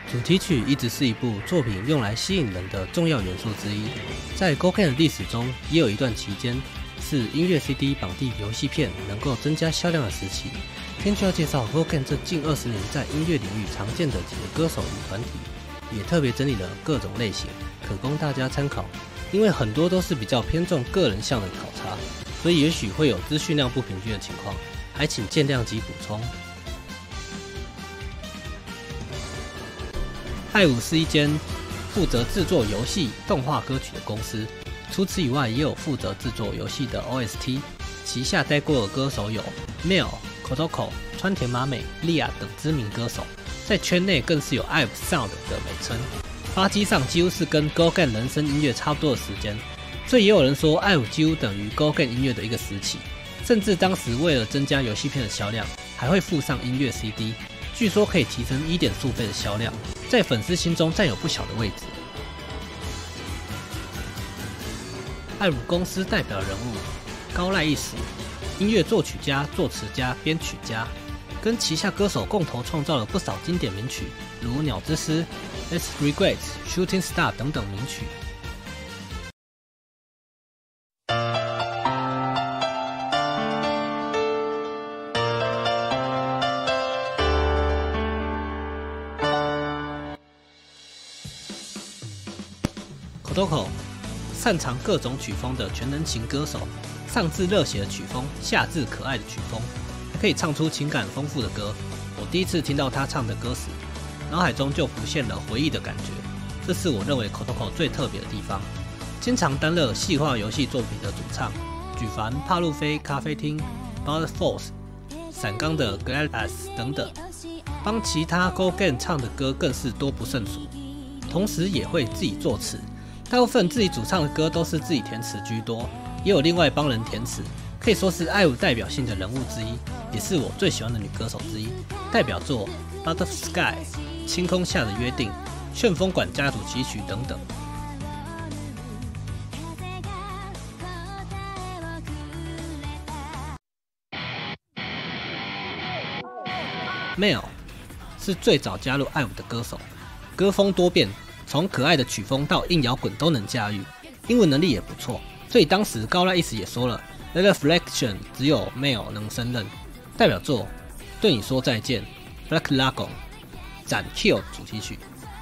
主题曲一直是一部作品用来吸引人的重要元素之一。在 GoGame 的历史中，也有一段期间是音乐 CD 绑定游戏片能够增加销量的时期。今天就要介绍 GoGame 这近20年在音乐领域常见的几个歌手与团体，也特别整理了各种类型，可供大家参考。因为很多都是比较偏重个人向的考察，所以也许会有资讯量不平均的情况，还请见谅及补充。IVE是一间负责制作游戏、动画歌曲的公司，除此以外，也有负责制作游戏的 OST。旗下待过的歌手有 Mel、Kotoko、川田麻美、Lia 等知名歌手，在圈内更是有 IVE Sound 的美称。发迹上几乎是跟 GoGame 人声音乐差不多的时间，所以也有人说 IVE 几乎等于 GoGame 音乐的一个时期。甚至当时为了增加游戏片的销量，还会附上音乐 CD， 据说可以提升1.数倍的销量，在粉丝心中占有不小的位置。IVE公司代表人物高濑一史，音乐作曲家、作词家、编曲家，跟旗下歌手共同创造了不少经典名曲，如《鸟之诗》、Let's Regrets、Shooting Star 等等名曲。Kotoko 擅长各种曲风的全能型歌手，上至热血的曲风，下至可爱的曲风，还可以唱出情感丰富的歌。我第一次听到他唱的歌时，脑海中就浮现了回忆的感觉，这是我认为 Kotoko 最特别的地方。经常担任细化游戏作品的主唱，举凡帕路飞咖啡厅、Blood Force、闪钢的 GLaDOS 等等，帮其他 GoGame 唱的歌更是多不胜数。同时也会自己作词，大部分自己主唱的歌都是自己填词居多，也有另外帮人填词，可以说是IVE代表性的人物之一，也是我最喜欢的女歌手之一。代表作《Out of Sky》、《星空下的约定》、《旋风管家主题曲》等等。Mel 是最早加入IVE的歌手，歌风多变，从可爱的曲风到硬摇滚都能驾驭，英文能力也不错，所以当时高濑一史也说了 ，The Reflection 只有 Mel 能胜任。代表作《对你说再见》、Black Lagoon、斩 Kill 主题曲。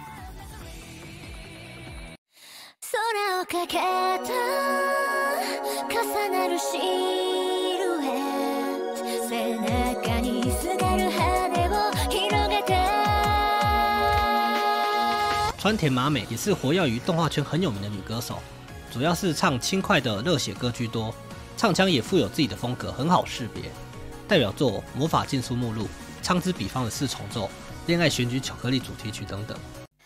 川田麻美也是活跃于动画圈很有名的女歌手，主要是唱轻快的热血歌居多，唱腔也富有自己的风格，很好识别。代表作《魔法禁书目录》、唱之比方的四重奏、恋愛選舉巧克力主題曲等等。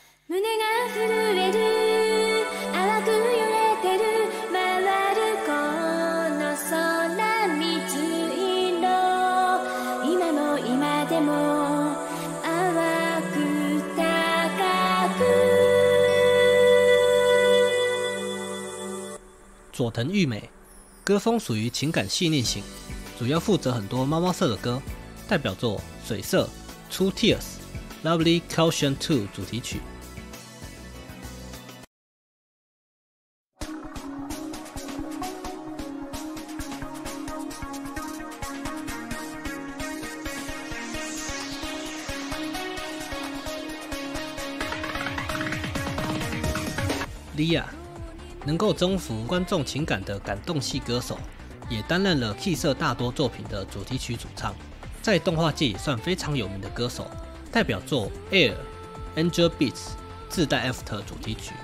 佐藤裕美，歌风属于情感细腻型，主要负责很多猫猫色的歌，代表作《水色》、《True Tears》、《Lovely Caution 2》主题曲。Lia 能够征服观众情感的感动系歌手，也担任了 Key 社大多作品的主题曲主唱，在动画界也算非常有名的歌手。代表作《Air》、《Angel Beats》、自带 After 主题曲。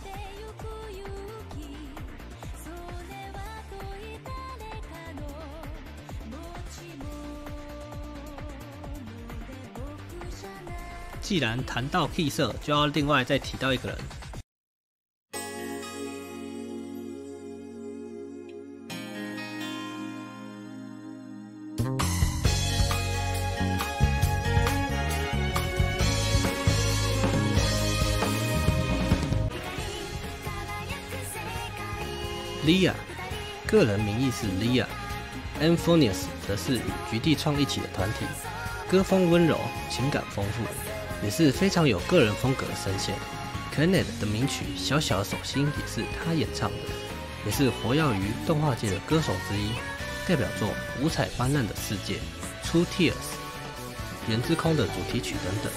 既然谈到 Key 社，就要另外再提到一个人。Lia 个人名义是 Lia，Enfonius 则是与菊地创一起的团体，歌风温柔，情感丰富。 也是非常有个人风格的声线。Kenneth 的名曲《小小的手心》也是他演唱的，也是活跃于动画界的歌手之一。代表作《五彩斑斓的世界》、《True Tears》、《原之空》的主题曲等等。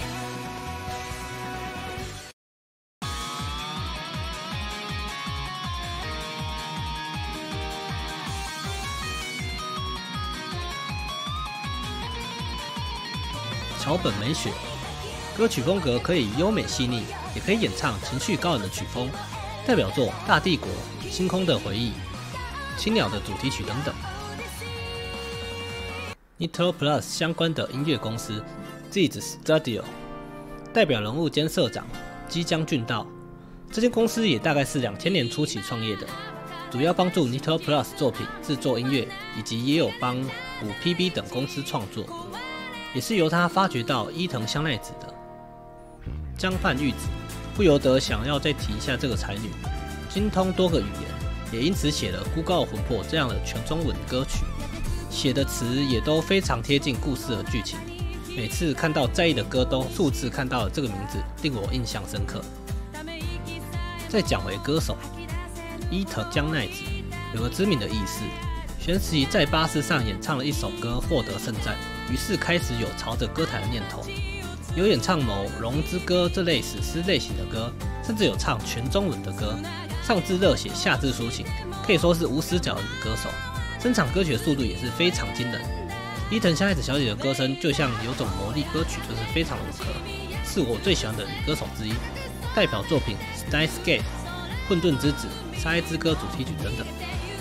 桥本美雪，歌曲风格可以优美细腻，也可以演唱情绪高昂的曲风。代表作《大帝国》、《星空的回忆》、《青鸟》的主题曲等等。Nitro Plus 相关的音乐公司 Ziz Studio， 代表人物兼社长基江俊道。这间公司也大概是2000年初期创业的，主要帮助 Nitro Plus 作品制作音乐，以及也有帮5PB 等公司创作。也是由他发掘到伊藤香奈子的江畔玉子，不由得想要再提一下这个才女，精通多个语言，也因此写了《孤高的魂魄》这样的全中文歌曲，写的词也都非常贴近故事的剧情。每次看到在意的歌都数次看到了这个名字，令我印象深刻。再讲回歌手伊藤江奈子，有个知名的轶事，玄石在巴士上演唱了一首歌获得盛赞，于是开始有朝着歌坛的念头，有演唱某《龙之歌》这类史诗类型的歌，甚至有唱全中文的歌，上至热血，下至抒情，可以说是无死角的女歌手，生产歌曲的速度也是非常惊人。伊藤香奈子小姐的歌声就像有种魔力，歌曲就是非常柔和，是我最喜欢的女歌手之一。代表作品《Steins Gate》、《混沌之子》、《沙耶之歌》主题曲等等。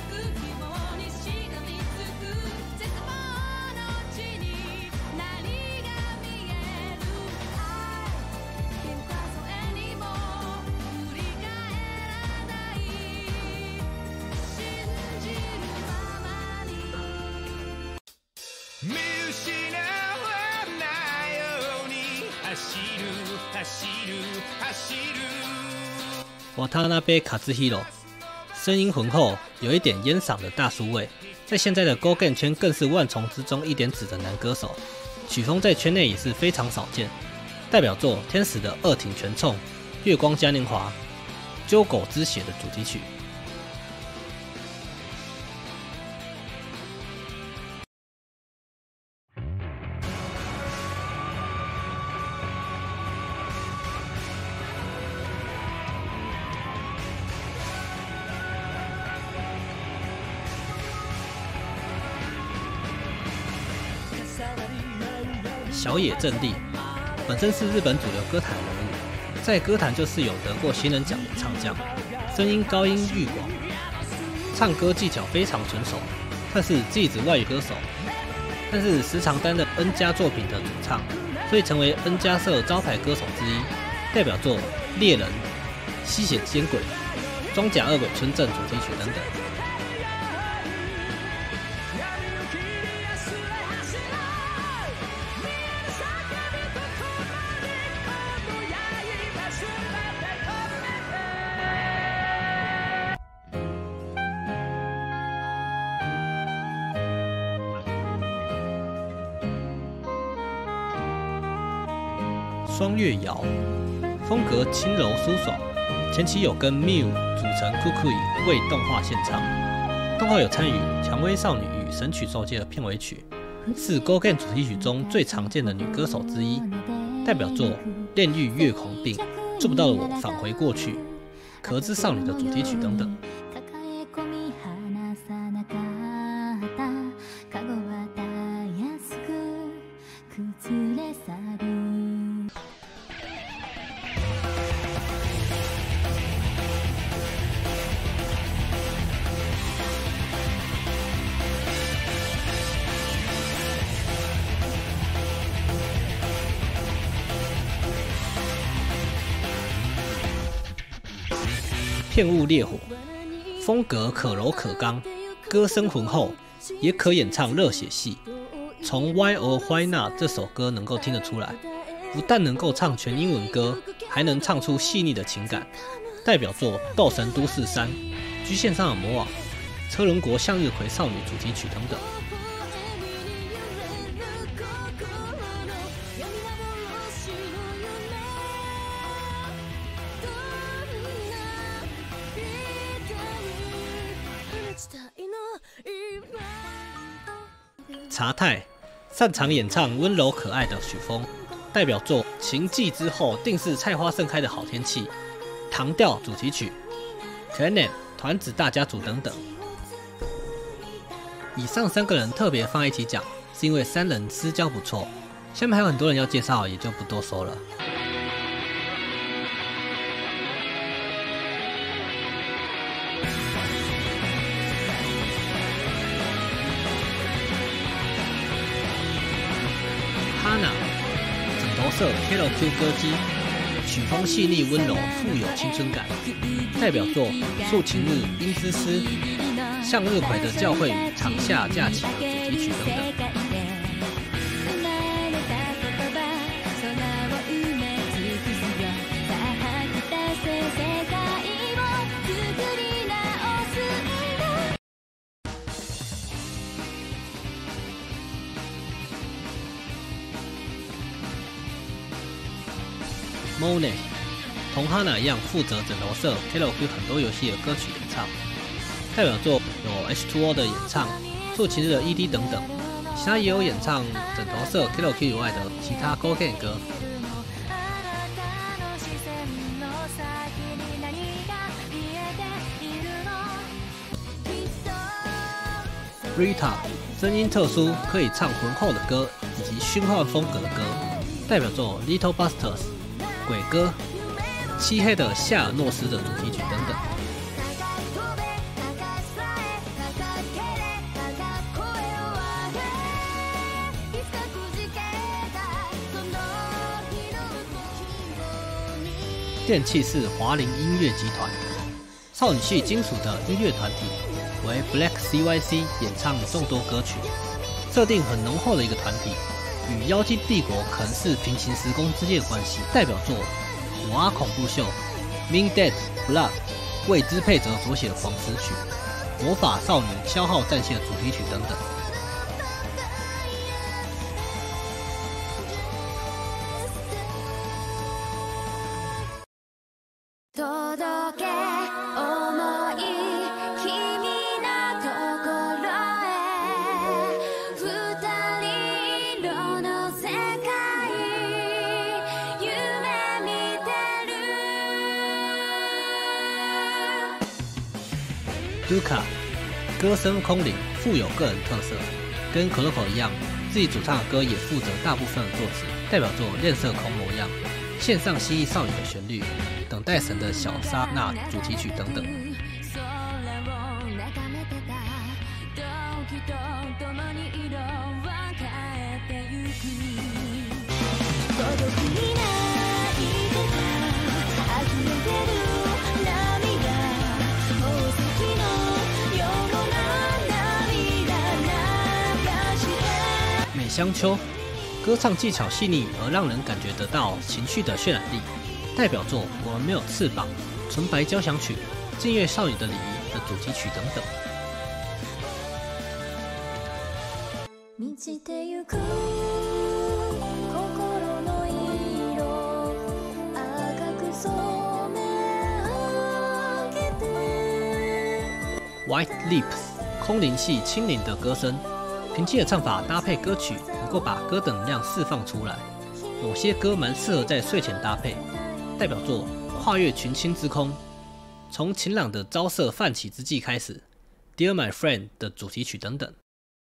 瓦塔纳贝卡兹希罗，声音浑厚，有一点烟嗓的大叔味，在现在的 Go Game 圈更是万丛之中一点紫的男歌手，曲风在圈内也是非常少见。代表作《天使的二挺全冲》、《月光嘉年华》、《鸠狗之血》的主题曲。小野正利本身是日本主流歌坛人物，在歌坛就是有得过新人奖的唱将，声音高音域广，唱歌技巧非常纯熟，算是Ziz外语歌手，但是时常担任 N 家作品的主唱，所以成为 N 家社招牌歌手之一。代表作《猎人》、《吸血奸鬼》、《装甲二鬼村镇》主题曲等等。双月瑶风格轻柔舒爽，前期有跟 Miu 组成 Kukui 为动画献唱，动画有参与《蔷薇少女与神曲受戒》的片尾曲，是 Go Game 主题曲中最常见的女歌手之一。代表作《炼狱月狂病》、做不到的我返回过去、壳之少女的主题曲等等。片雾烈火，风格可柔可刚，歌声浑厚，也可演唱热血戏。从 Why or Why Not 这首歌能够听得出来，不但能够唱全英文歌，还能唱出细腻的情感。代表作《斗神都市3》、《居线上的魔王》、《车轮国向日葵少女》主题曲等等。 茶太擅长演唱温柔可爱的曲风，代表作《晴霁之后定是菜花盛开的好天气》、唐调主题曲、Canon 团子大家族等等。以上3个人特别放在一起讲，是因为3人私交不错。下面还有很多人要介绍，也就不多说了。Hana 枕头色 Hello Q 歌姬，曲风细腻温柔，富有青春感。代表作《素晴日》、《樱之诗》、向日葵的教会与长夏假期的主题曲等等。Monet 同 Hana 一样负责枕头色 Hello Q 很多游戏的歌曲演唱，代表作有 H2O 的演唱、素晴日的 ED 等等，其他也有演唱枕头色 Hello Q 以外的其他 GOGEN 歌。Rita 声音特殊，可以唱浑厚的歌以及虚幻风格的歌，代表作 Little Busters、鬼歌、漆黑的夏尔诺斯的主题曲等等。电气是华菱音乐集团，少女系金属的音乐团体，为 Black CYC 演唱众多歌曲，设定很浓厚的一个团体，与妖精帝国可能是平行时空之间的关系。代表作《魔阿恐怖秀》、Mean Dead Blood 为支配者所写的狂诗曲、魔法少女消耗战线的主题曲等等。Duka 歌声空灵，富有个人特色，跟可乐口一样，自己主唱的歌也负责大部分的作词。代表作《恋色空模样》、线上蜥蜴少女的旋律、等待神的小莎娜主题曲等等。美香秋歌唱技巧细腻而让人感觉得到情绪的渲染力，代表作《我们没有翅膀》、纯白交响曲、静月少女的礼仪的主题曲等等。White Lips 空灵系轻灵的歌声，平静的唱法搭配歌曲，能够把歌的能量释放出来。某些歌蛮适合在睡前搭配，代表作《跨越群星之空》，从晴朗的朝色泛起之际开始，《Dear My Friend》的主题曲等等。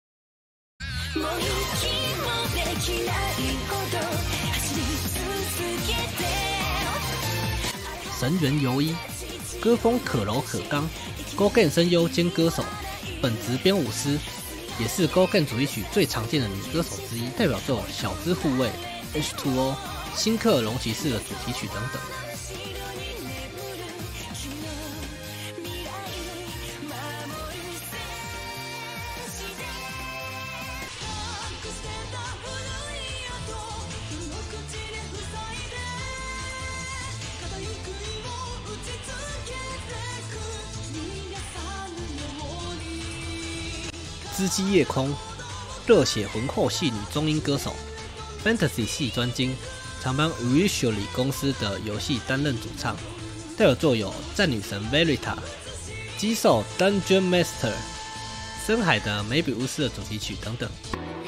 神原由一歌风可柔可刚，GOGEN 声优兼歌手，本职编舞师，也是 GOGEN 主题曲最常见的女歌手之一。代表作《小之护卫》、H2O、新克隆骑士的主题曲等等。织姬夜空，热血浑厚系女中音歌手 ，Fantasy 系专精，常帮 Usually 公司的游戏担任主唱，代表作有《战女神 Verita》、机兽 Dungeon Master、深海的梅比乌斯的主题曲等等。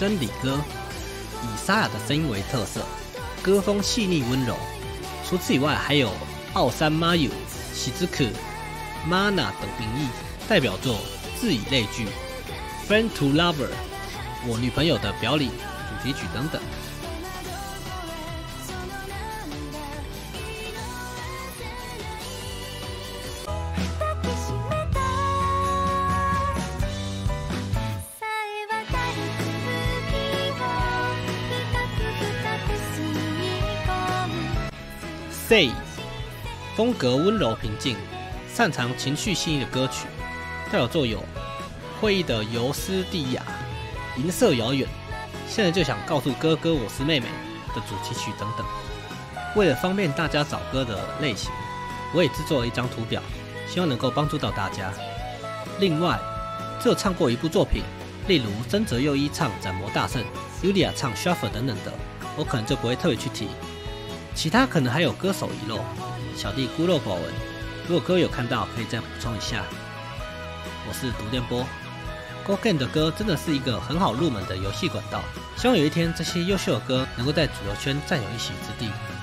声礼歌，以沙哑的声音为特色，歌风细腻温柔。除此以外，还有奥山麻友、喜之可、Mana 等名义，代表作《自以类聚》、Friend to Lover、我女朋友的表里主题曲等等。Say 风格温柔平静，擅长情绪细腻的歌曲，代表作有《会议的尤斯蒂亚》、《银色遥远》、现在就想告诉哥哥我是妹妹的主题曲等等。为了方便大家找歌的类型，我也制作了一张图表，希望能够帮助到大家。另外，只有唱过一部作品，例如真泽佑一唱《斩魔大圣》，Yulia 唱《Shuffle》等等的，我可能就不会特别去提。其他可能还有歌手遗漏，小弟孤陋寡闻，如果各位有看到，可以再补充一下。我是独电波 ，Go Game 的歌真的是一个很好入门的游戏管道，希望有一天这些优秀的歌能够在主流圈占有一席之地。